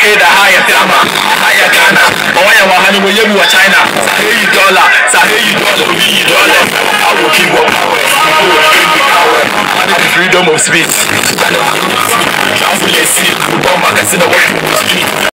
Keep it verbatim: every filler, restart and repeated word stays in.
Takeda haya Tama, haya Ghana, Mawaya Wahani Wayebu wa China, Saheyi dollar, Saheyi dollar, Obiyi dollar, I will keep up power, people will bring me power, and the freedom of speech. Travel and see, bomb magazine of what people speak.